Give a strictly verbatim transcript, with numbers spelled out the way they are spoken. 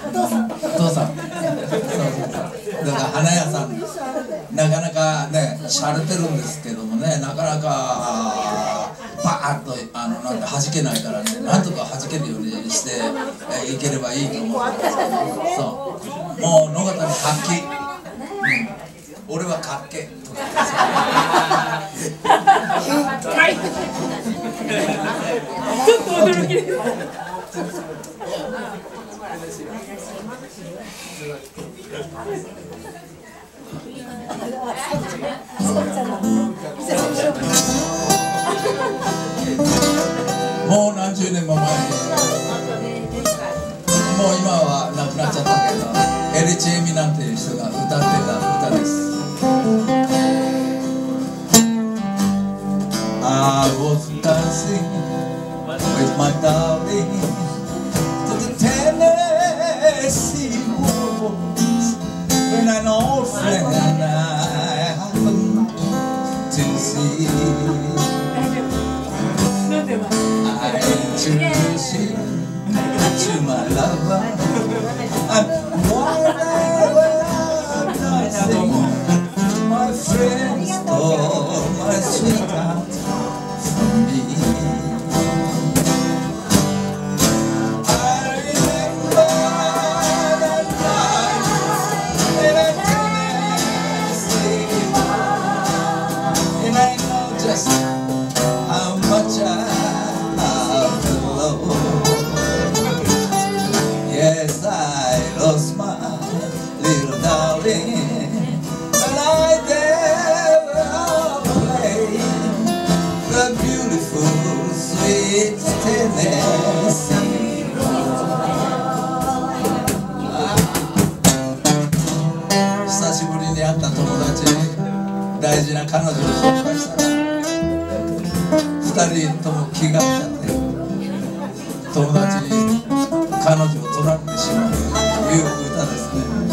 父さん。お父さん。そうそうそう。だから花屋さん、なかなかね、洒落てるんですけどもね、なかなかバーッとあのなんか弾けないからね、なんとか弾けるようにしていければいいと思うんですけど、そう、もう野方に活気、うん、俺はかっけとかちょっと驚きです。 もう何十年も前に、もう今は亡くなっちゃったけど、エリチエミなんていう人が歌ってた歌です。I was dancing with my darling to the Tennessee walls when an old friend I happened to see. I introduced him to my lover, and while they were dancing, my friends stole my sweetheart from me. I remember that night in a Tennessee, and I know just how much I love the Lord. Yes, I lost my little darling, and I never played the beautiful, sweet Tennessee. 久しぶりに会った友達に大事な彼女を紹介したら、二人とも気が合っちゃって友達に彼女を取られてしまうという歌ですね。